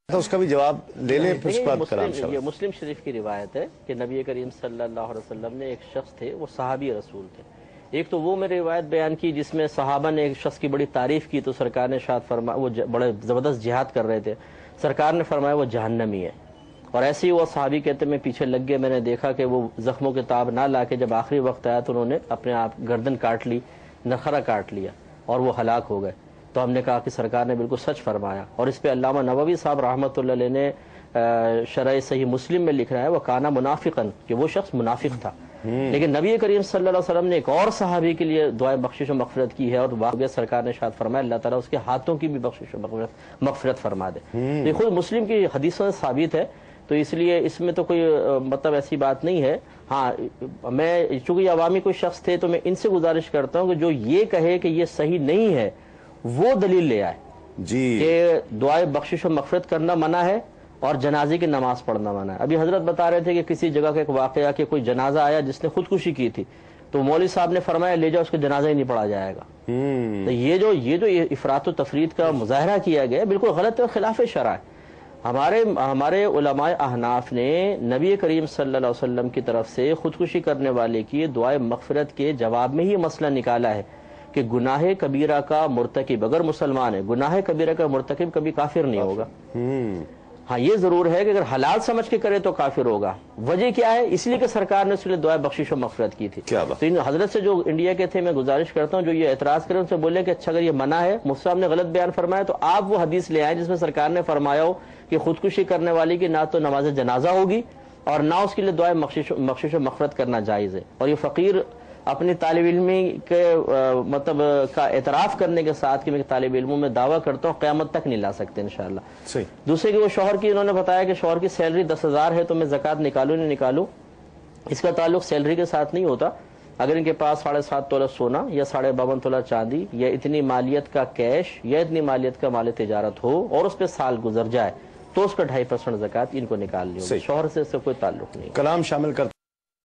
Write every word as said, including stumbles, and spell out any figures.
تو اس کا بھی جواب لے لیں پھر اس کے بعد کلام یہ مسلم شریف کی روایت ہے کہ نبی کریم صلی اللہ علیہ وسلم نے ایک شخص تھے، وہ صحابی رسول تھے. ایک تو وہ میں نے روایت بیان کی جس میں صحابہ نے ایک شخص کی بڑی تعریف کی تو سرکار نے ارشاد فرمایا، وہ بڑے زبردست جہاد کر رہے تھے، سرکار نے فرمایا وہ جہنمی ہے. اور ایسے ہی وہ صحابی کہتے میں پیچھے لگ گئے، میں نے دیکھا کہ وہ زخموں کے تاب نہ لا کے جب آخری وقت آیا تو انہوں نے اپنے آپ گردن کاٹ لی، نخرہ کاٹ لیا اور وہ ہلاک ہو گئے. تو ہم نے کہا کہ سرکار نے بالکل سچ فرمایا. اور اس پہ علامہ نووی صاحب رحمۃ اللہ علیہ نے شرح صحیح مسلم میں لکھ رہا ہے وہ کانا منافقاً، کہ وہ شخص منافق تھا. لیکن نبی کریم صلی اللہ علیہ وسلم نے ایک اور صحابی کے لیے دعائے بخشش و مغفرت کی ہے اور واقعہ سرکار نے ارشاد فرمایا اللہ تعالیٰ اس کے ہاتھوں کی بھی بخشش و مغفرت مغفرت فرما دے. یہ خود مسلم کی حدیثوں سے ثابت ہے، تو اس لیے اس میں تو کوئی مطلب ایسی بات نہیں ہے. ہاں میں چونکہ یہ عوامی کوئی شخص تھے تو میں ان سے گزارش کرتا ہوں کہ جو یہ کہے کہ یہ صحیح نہیں ہے وہ دلیل لے آئے جی کہ دعائے بخشش و مغفرت کرنا منع ہے اور جنازے کی نماز پڑھنا منع ہے. ابھی حضرت بتا رہے تھے کہ کسی جگہ کا ایک واقعہ کہ کوئی جنازہ آیا جس نے خودکشی کی تھی تو مولوی صاحب نے فرمایا لے جاؤ اس کا جنازہ ہی نہیں پڑھا جائے گا. تو یہ جو یہ جو افراط و تفرید کا مظاہرہ کیا گیا بالکل غلط ہے، خلاف شرع ہے. ہمارے ہمارے علماء احناف نے نبی کریم صلی اللہ علیہ وسلم کی طرف سے خودکشی کرنے والے کی دعائے مغفرت کے جواب میں ہی مسئلہ نکالا ہے کہ گناہ کبیرہ کا مرتکب اگر مسلمان ہے، گناہ کبیرہ کا مرتکب کبھی کافر نہیں ہوگا. ہاں یہ ضرور ہے کہ اگر حلال سمجھ کے کرے تو کافر ہوگا. وجہ کیا ہے؟ اس لیے کہ سرکار نے اس لیے دعائے بخشش و مغفرت کی تھی. تو ان حضرت سے جو انڈیا کے تھے میں گزارش کرتا ہوں جو یہ اعتراض کریں ان سے بولے کہ اچھا اگر یہ منع ہے، مفتی صاحب نے غلط بیان فرمایا تو آپ وہ حدیث لے آئیں جس میں سرکار نے فرمایا ہو کہ خودکشی کرنے والی کی نہ تو نماز جنازہ ہوگی اور نہ اس کے لیے دعائے بخشش و مغفرت کرنا جائز ہے. اور یہ فقیر اپنی طالب علمی کے مطلب کا اعتراف کرنے کے ساتھ کہ میں طالب علموں میں دعویٰ کرتا ہوں قیامت تک نہیں لا سکتے انشاءاللہ. صحیح. دوسرے کہ وہ شوہر کی انہوں نے بتایا کہ شوہر کی سیلری دس ہزار ہے تو میں زکوٰۃ نکالوں نہیں نکالوں، اس کا تعلق سیلری کے ساتھ نہیں ہوتا. اگر ان کے پاس ساڑھے سات تولہ سونا یا ساڑھے باون تولہ چاندی یا اتنی مالیت کا کیش یا اتنی مالیت کا مال تجارت ہو اور اس پہ سال گزر جائے تو اس کا ڈھائی پرسنٹ زکوٰۃ ان کو نکالنی ہوگی. شوہر سے اس سے کوئی تعلق نہیں. کلام شامل کر